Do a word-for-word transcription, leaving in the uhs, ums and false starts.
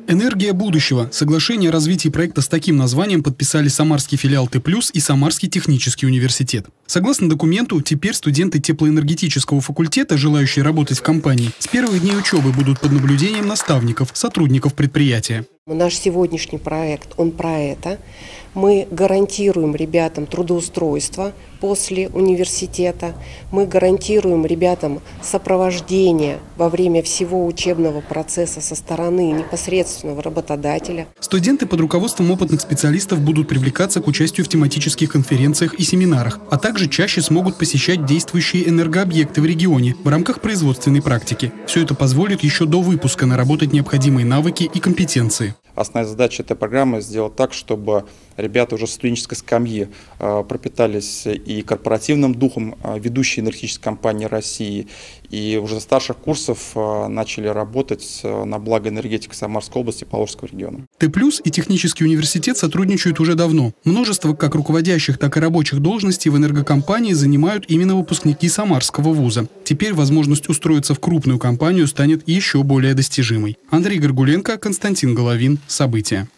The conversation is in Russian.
Энергия будущего. Соглашение о развитии проекта с таким названием подписали Самарский филиал Т плюс и Самарский технический университет. Согласно документу, теперь студенты теплоэнергетического факультета, желающие работать в компании, с первых дней учебы будут под наблюдением наставников, сотрудников предприятия. Наш сегодняшний проект, он про это. Мы гарантируем ребятам трудоустройство после университета. Мы гарантируем ребятам сопровождение во время всего учебного процесса со стороны непосредственного работодателя. Студенты под руководством опытных специалистов будут привлекаться к участию в тематических конференциях и семинарах, а также чаще смогут посещать действующие энергообъекты в регионе в рамках производственной практики. Все это позволит еще до выпуска наработать необходимые навыки и компетенции. Основная задача этой программы сделать так, чтобы ребята уже с студенческой скамьи э, пропитались и корпоративным духом э, ведущей энергетической компании России, и уже со старших курсов э, начали работать э, на благо энергетики Самарской области и Поволжского региона. Т плюс и технический университет сотрудничают уже давно. Множество как руководящих, так и рабочих должностей в энергокомпании занимают именно выпускники Самарского вуза. Теперь возможность устроиться в крупную компанию станет еще более достижимой. Андрей Горгуленко, Константин Головин. События.